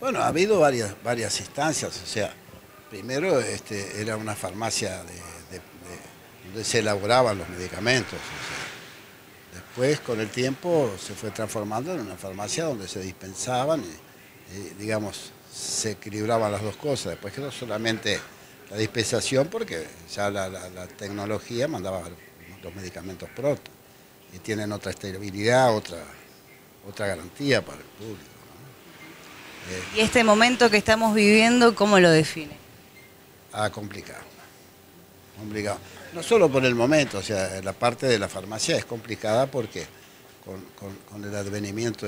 Bueno, ha habido varias instancias, o sea, primero era una farmacia donde se elaboraban los medicamentos, o sea, después con el tiempo se fue transformando en una farmacia donde se dispensaban y, digamos, se equilibraban las dos cosas, después quedó solamente la dispensación porque ya la tecnología mandaba los medicamentos pronto y tienen otra estabilidad, otra garantía para el público. Y este momento que estamos viviendo, ¿cómo lo define? Complicado, complicado. No solo por el momento, o sea, la parte de la farmacia es complicada porque con el advenimiento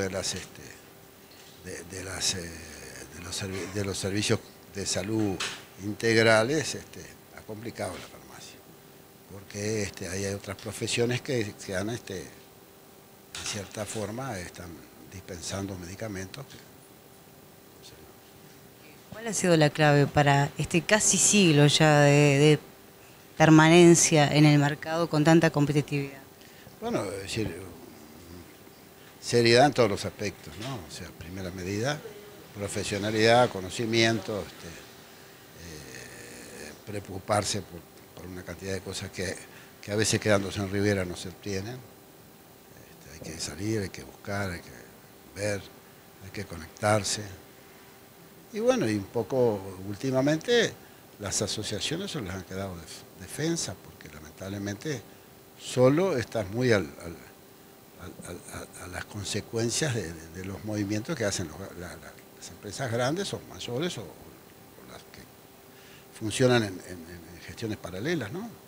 de los servicios de salud integrales, ha complicado la farmacia. Porque hay otras profesiones que han, de cierta forma, están dispensando medicamentos. ¿Cuál ha sido la clave para este casi siglo ya de permanencia en el mercado con tanta competitividad? Bueno, es decir, seriedad en todos los aspectos, ¿no? O sea, primera medida, profesionalidad, conocimiento, preocuparse por una cantidad de cosas que a veces quedándose en Riviera no se obtienen. Hay que salir, hay que buscar, hay que ver, hay que conectarse. Y bueno, y un poco últimamente las asociaciones se les han quedado defensa, porque lamentablemente solo estás muy a las consecuencias de los movimientos que hacen las empresas grandes o mayores o las que funcionan en gestiones paralelas, ¿no?